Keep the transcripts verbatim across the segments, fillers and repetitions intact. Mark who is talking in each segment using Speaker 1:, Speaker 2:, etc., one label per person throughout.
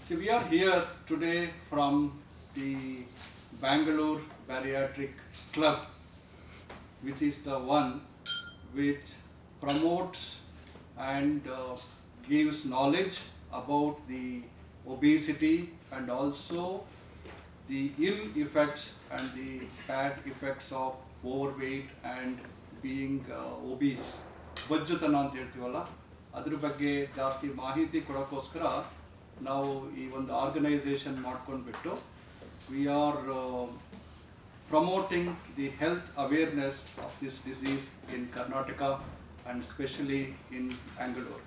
Speaker 1: See, we are here today from the Bangalore Bariatric Club, which is the one which promotes and uh, gives knowledge about the obesity and also the ill effects and the bad effects of overweight and being uh, obese. ಬೊಜ್ಜುತನ ಅಂತ ಹೇಳ್ತೀವಲ್ಲ, ಅದ್ರ ಬಗ್ಗೆ ಜಾಸ್ತಿ ಮಾಹಿತಿ ಕೊಡೋಕ್ಕೋಸ್ಕರ ನಾವು ಈ ಒಂದು organisation ಮಾಡ್ಕೊಂಡ್ಬಿಟ್ಟು we are promoting the health awareness of this disease in Karnataka and especially in Bangalore.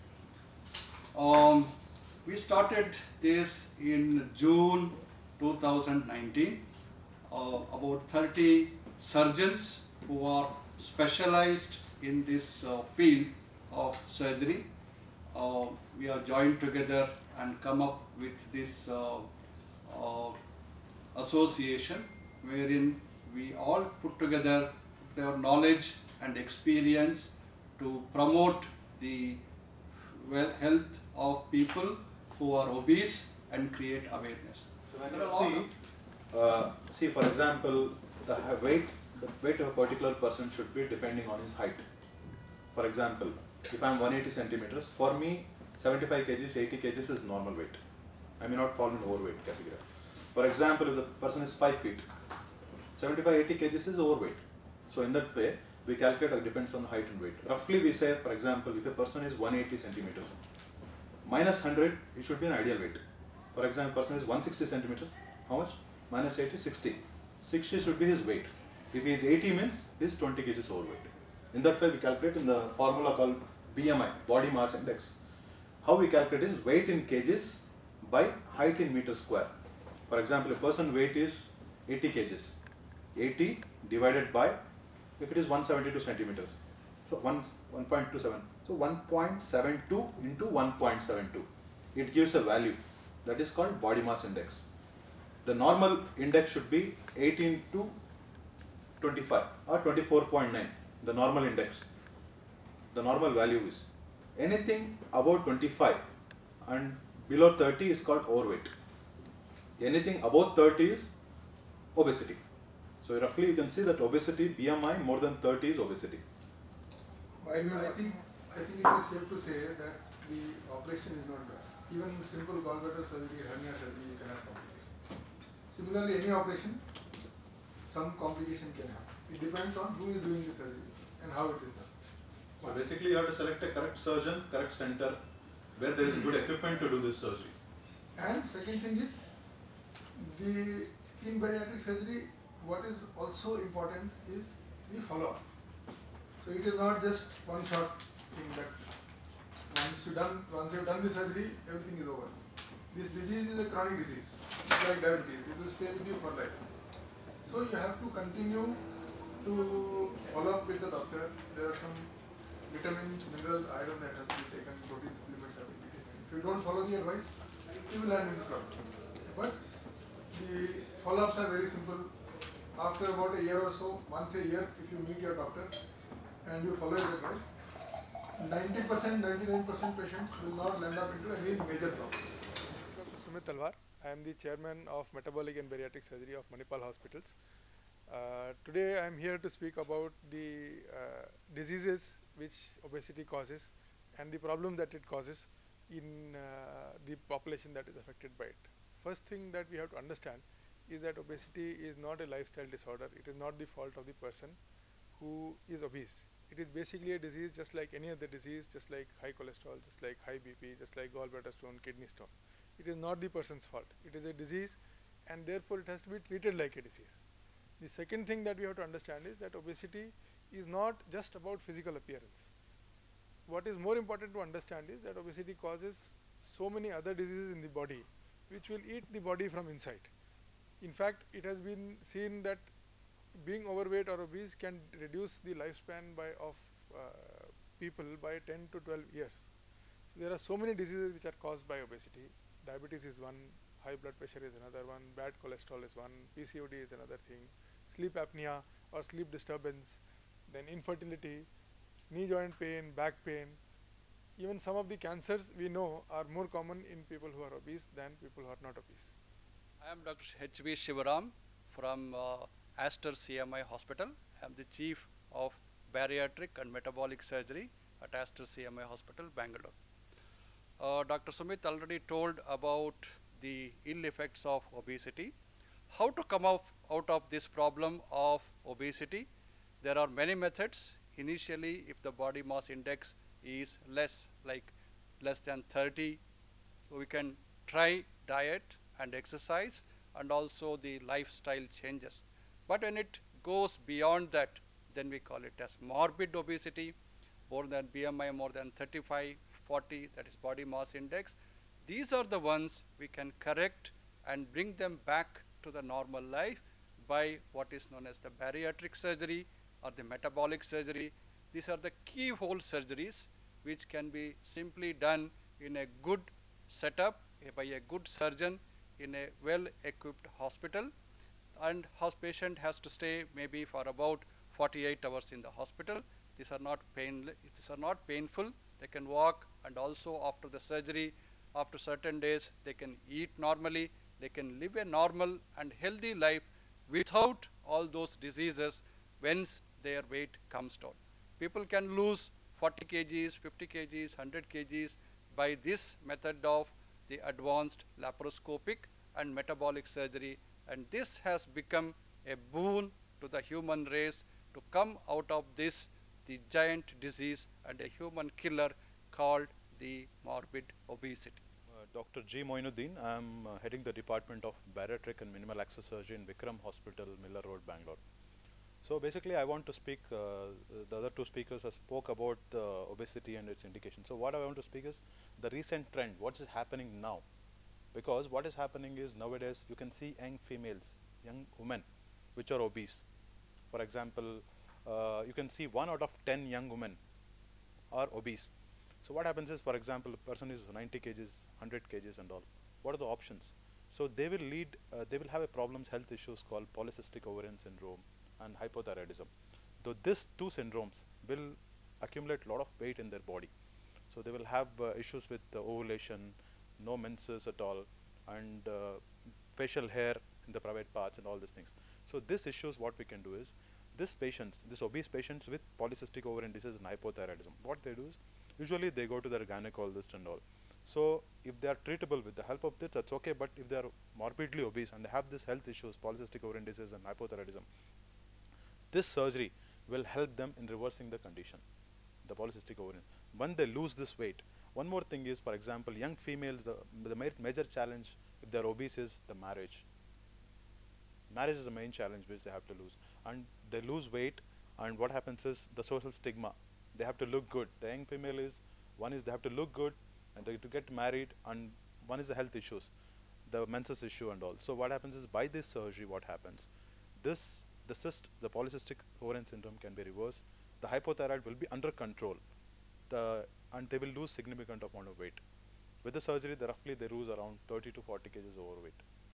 Speaker 1: Um, we started this in June two thousand nineteen. Uh, about thirty surgeons who are specialized in this uh, field of surgery. Uh, we are joined together and come up with this uh, uh, association wherein we all put together their knowledge and experience to promote the well health of people who are obese and create awareness.
Speaker 2: So when you see, uh, see for example, the weight, the weight of a particular person should be depending on his height. For example, if I am one hundred eighty centimeters, for me seventy-five kilograms, eighty kilograms is normal weight. I may not fall in overweight category. For example, if the person is five feet, seventy-five, eighty kilograms is overweight. So in that way, we calculate, it depends on height and weight. Roughly we say, for example, if a person is one hundred eighty centimeters, minus one hundred, it should be an ideal weight. For example, person is one hundred sixty centimeters, how much? Minus eighty, sixty. sixty should be his weight. If he is eighty means he is twenty kilograms overweight. In that way we calculate in the formula called B M I, body mass index. How we calculate is weight in kgs by height in meter square. For example, a person weight is eighty kilograms. eighty divided by, if it is one hundred seventy-two centimeters, so one, one point two seven, so one point seven two into one point seven two, it gives a value that is called body mass index. The normal index should be eighteen to twenty-five or twenty-four point nine, the normal index. The normal value is anything above twenty-five and below thirty is called overweight. Anything above thirty is obesity. So roughly you can see that obesity, B M I more than thirty is obesity.
Speaker 3: I, I think I think it is safe to say that the operation is not done. Even simple gallbladder surgery, hernia surgery, you can have complications. Similarly, any operation, some complication can happen. It depends on who is doing the surgery and how it is done.
Speaker 2: So basically you have to select a correct surgeon, correct center, where there is good equipment to do this surgery.
Speaker 3: And second thing is, the in bariatric surgery, what is also important is the follow-up. So it is not just one shot thing that once you done once you have done the surgery, everything is over. This disease is a chronic disease. It's like diabetes. It will stay with you for life. So you have to continue to follow up with the doctor. There are some vitamins, minerals, iron that has to be taken, protein supplements have to be taken. If you don't follow the advice, you will land in the problem. But the follow-ups are very simple. After about a year or so, once a year, if you meet your doctor and you follow his advice, ninety percent, ninety-nine percent patients will not land up into any major problems.
Speaker 4: Doctor Sumit Talwar, I am the chairman of Metabolic and Bariatric Surgery of Manipal Hospitals. Uh, today I am here to speak about the uh, diseases which obesity causes and the problem that it causes in uh, the population that is affected by it. First thing that we have to understand is that obesity is not a lifestyle disorder. It is not the fault of the person who is obese. It is basically a disease just like any other disease, just like high cholesterol, just like high B P, just like gallbladder stone, kidney stone. It is not the person's fault. It is a disease and therefore it has to be treated like a disease. The second thing that we have to understand is that obesity is not just about physical appearance. What is more important to understand is that obesity causes so many other diseases in the body which will eat the body from inside. In fact, it has been seen that being overweight or obese can reduce the lifespan by of uh, people by ten to twelve years. So there are so many diseases which are caused by obesity. Diabetes is one, high blood pressure is another one, bad cholesterol is one, P C O D is another thing, sleep apnea or sleep disturbance, then infertility, knee joint pain, back pain, even some of the cancers we know are more common in people who are obese than people who are not obese.
Speaker 1: I am Doctor H V Shivaram from uh, Aster C M I Hospital. I am the Chief of Bariatric and Metabolic Surgery at Aster C M I Hospital, Bangalore. Uh, Doctor Sumit already told about the ill effects of obesity. How to come out, out of this problem of obesity? There are many methods. Initially, if the body mass index is less, like less than thirty, so we can try diet and exercise and also the lifestyle changes. But when it goes beyond that, then we call it as morbid obesity, more than B M I more than thirty-five, forty, that is body mass index. These are the ones we can correct and bring them back to the normal life by what is known as the bariatric surgery or the metabolic surgery. These are the keyhole surgeries which can be simply done in a good setup by a good surgeon in a well-equipped hospital, and house patient has to stay maybe for about forty-eight hours in the hospital. These are not pain. These are not painful. They can walk, and also after the surgery, after certain days, they can eat normally. They can live a normal and healthy life without all those diseases once their weight comes down. People can lose forty kgs, fifty kgs, one hundred kgs by this method of the advanced laparoscopic and metabolic surgery, and this has become a boon to the human race to come out of this, the giant disease and a human killer called the morbid obesity.
Speaker 2: Uh, Doctor G. Moinuddin, I am uh, heading the Department of Bariatric and Minimal Access Surgery in Vikram Hospital, Miller Road, Bangalore. So basically I want to speak, uh, the other two speakers have spoke about uh, obesity and its indication. So what I want to speak is the recent trend, what is happening now. Because what is happening is nowadays you can see young females, young women which are obese. For example, uh, you can see one out of ten young women are obese. So what happens is, for example, a person is ninety kgs, one hundred kgs and all. What are the options? So they will lead, uh, they will have a problems, health issues called polycystic ovarian syndrome and hypothyroidism. Though these two syndromes will accumulate a lot of weight in their body. So they will have uh, issues with uh, ovulation, no menses at all, and uh, facial hair in the private parts and all these things. So these issues, what we can do is, these patients, these obese patients with polycystic ovarian disease and hypothyroidism, what they do is, usually they go to their gynecologist and all. So if they are treatable with the help of this, that's okay, but if they are morbidly obese and they have these health issues, polycystic ovarian disease and hypothyroidism, this surgery will help them in reversing the condition, the polycystic ovarian. When they lose this weight, one more thing is, for example, young females, the, the ma major challenge if they are obese is the marriage. Marriage is the main challenge which they have to lose. And they lose weight, and what happens is the social stigma. They have to look good. The young female is, one is they have to look good and they to get married, and one is the health issues, the menses issue and all. So what happens is, by this surgery, what happens? This, the cyst, the polycystic ovarian syndrome can be reversed. The hypothyroid will be under control. The, and they will lose significant amount of weight. With the surgery, they roughly they lose around thirty to forty kgs overweight.